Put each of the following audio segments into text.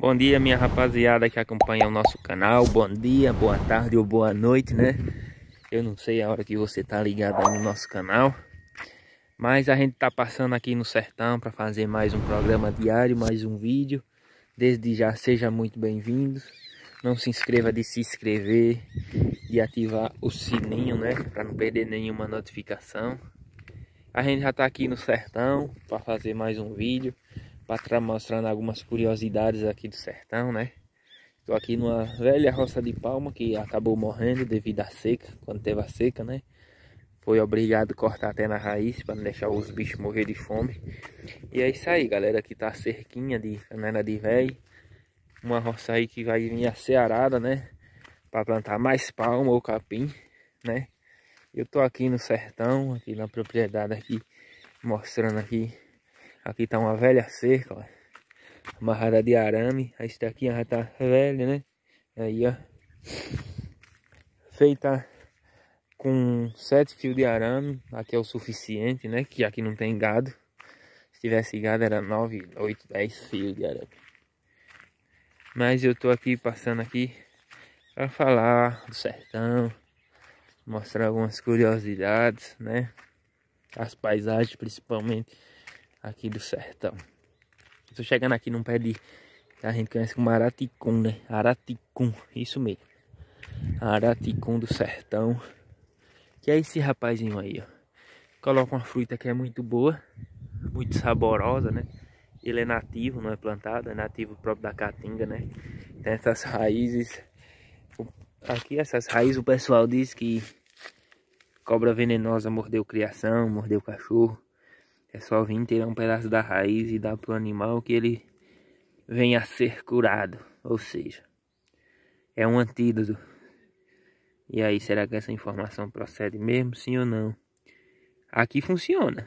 Bom dia, minha rapaziada que acompanha o nosso canal. Bom dia, boa tarde ou boa noite, né? Eu não sei a hora que você tá ligado aí no nosso canal, mas a gente tá passando aqui no sertão para fazer mais um programa diário, mais um vídeo. Desde já, seja muito bem-vindo. Não se inscreva de se inscrever e ativar o sininho, né? Para não perder nenhuma notificação. A gente já tá aqui no sertão para fazer mais um vídeo, para estar mostrando algumas curiosidades aqui do sertão, né? Estou aqui numa velha roça de palma que acabou morrendo devido à seca, quando teve a seca, né? Foi obrigado a cortar até na raiz para não deixar os bichos morrer de fome. E é isso aí, galera. Aqui tá a cerquinha de canela de véio. Uma roça aí que vai vir a ser arada, né? Para plantar mais palma ou capim, né? Eu tô aqui no sertão, aqui na propriedade aqui, mostrando aqui. Aqui tá uma velha cerca, ó, amarrada de arame. Esse daqui já tá velho, né? Aí, ó, feita com 7 fios de arame. Aqui é o suficiente, né? Que aqui não tem gado. Se tivesse gado era 9, 8, 10 fios de arame. Mas eu tô aqui passando aqui para falar do sertão, mostrar algumas curiosidades, né? As paisagens, principalmente aqui do sertão. Tô chegando aqui num pé de, que a gente conhece como araticum, né? Araticum, isso mesmo. Araticum do sertão. Que é esse rapazinho aí, ó. Coloca uma fruta que é muito boa, muito saborosa, né? Ele é nativo, não é plantado, é nativo próprio da caatinga, né? Tem essas raízes. Aqui essas raízes o pessoal diz que cobra venenosa mordeu criação, mordeu cachorro. É só vir tirar um pedaço da raiz e dar pro animal que ele venha a ser curado. Ou seja, é um antídoto. E aí, será que essa informação procede mesmo, sim ou não? Aqui funciona.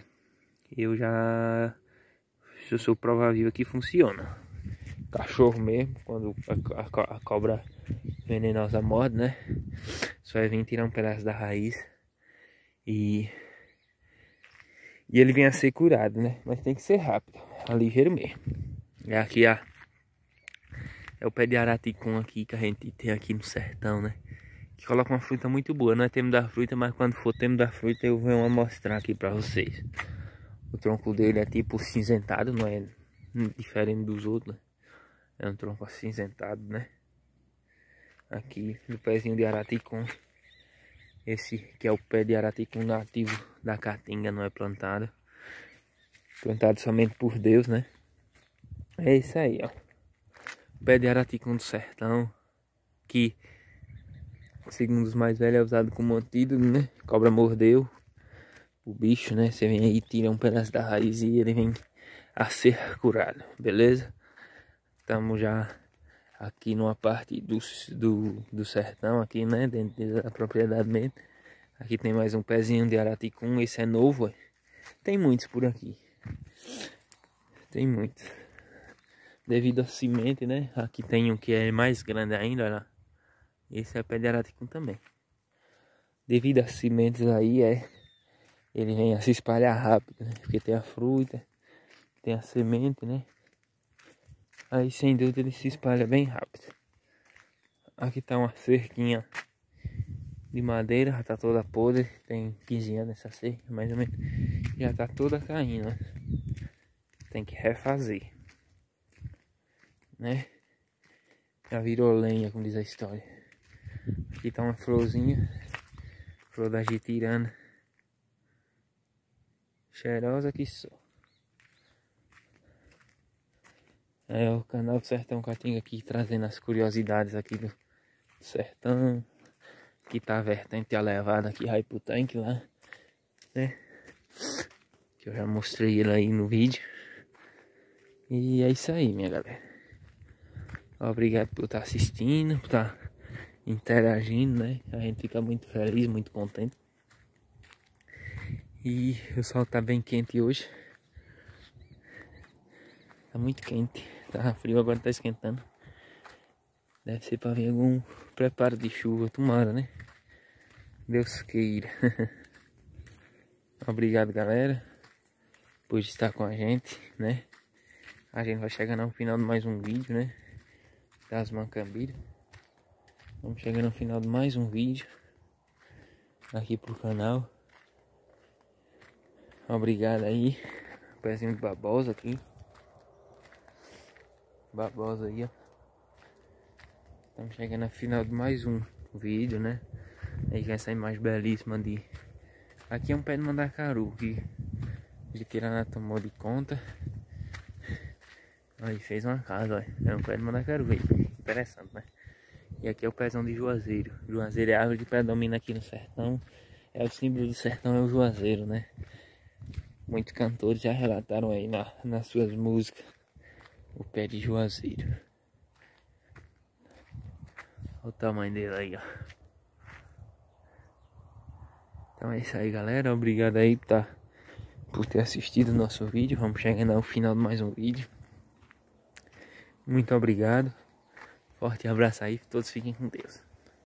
Eu sou prova viva que funciona. Cachorro mesmo, quando a cobra venenosa morde, né? Só é vir tirar um pedaço da raiz e ele vem a ser curado, né? Mas tem que ser rápido, ligeiro mesmo. É aqui é o pé de araticum aqui que a gente tem aqui no sertão, né? Que coloca uma fruta muito boa. Não é tempo da fruta, mas quando for tempo da fruta eu venho mostrar aqui pra vocês. O tronco dele é tipo cinzentado, não é diferente dos outros, né? É um tronco acinzentado, né? Aqui no pezinho de araticum. Esse que é o pé de araticum nativo da caatinga, não é plantado. Plantado somente por Deus, né? É isso aí, ó. O pé de araticum do sertão. Que, segundo os mais velhos, é usado como antídoto, né? Cobra mordeu o bicho, né? Você vem aí, tira um pedaço da raiz e ele vem a ser curado, beleza? Estamos já aqui numa parte do sertão, aqui, né? Dentro da propriedade mesmo. Aqui tem mais um pezinho de araticum, esse é novo, ó. Tem muitos por aqui. Tem muitos. Devido à semente, né? Aqui tem um que é mais grande ainda, olha lá. Esse é pé de araticum também. Devido às sementes aí, ele vem a se espalhar rápido, né? Porque tem a fruta, tem a semente, né? Aí sem dúvida ele se espalha bem rápido. Aqui tá uma cerquinha de madeira, já tá toda podre. Tem 15 anos essa cerca, mais ou menos. Já tá toda caindo, né? Tem que refazer, né? Já virou lenha, como diz a história. Aqui tá uma florzinha, flor da jitirana, cheirosa que só. É o canal do Sertão Caatinga aqui, trazendo as curiosidades aqui do sertão. Aqui tá a vertente elevada aqui, vai pro tanque lá, né? Que eu já mostrei ele aí no vídeo. E é isso aí, minha galera. Obrigado por estar assistindo, por estar interagindo, né? A gente fica muito feliz, muito contente. E o sol tá bem quente hoje. Tá muito quente. Tá frio, agora tá esquentando. Deve ser para vir algum preparo de chuva, tomara, né? Deus queira. Obrigado, galera, por estar com a gente, né? A gente vai chegando ao final de mais um vídeo, né? das Macambiras. Vamos chegando no final de mais um vídeo aqui pro canal. Obrigado aí, pezinho de babosa aqui. Babosa aí, ó. Estamos chegando no final de mais um vídeo, né? Aí com essa imagem belíssima de... Aqui é um pé de mandacaru que ele tirana tomou de conta. Aí fez uma casa, olha. É um pé de mandacaru aí. Interessante, né? E aqui é o pezão de juazeiro. Juazeiro é a árvore que predomina aqui no sertão. É o símbolo do sertão, é o juazeiro, né? Muitos cantores já relataram aí nas suas músicas o pé de juazeiro. Olha o tamanho dele aí, ó. Então é isso aí, galera. Obrigado aí por ter assistido o nosso vídeo. Vamos chegando ao final de mais um vídeo. Muito obrigado. Forte abraço aí. Todos fiquem com Deus.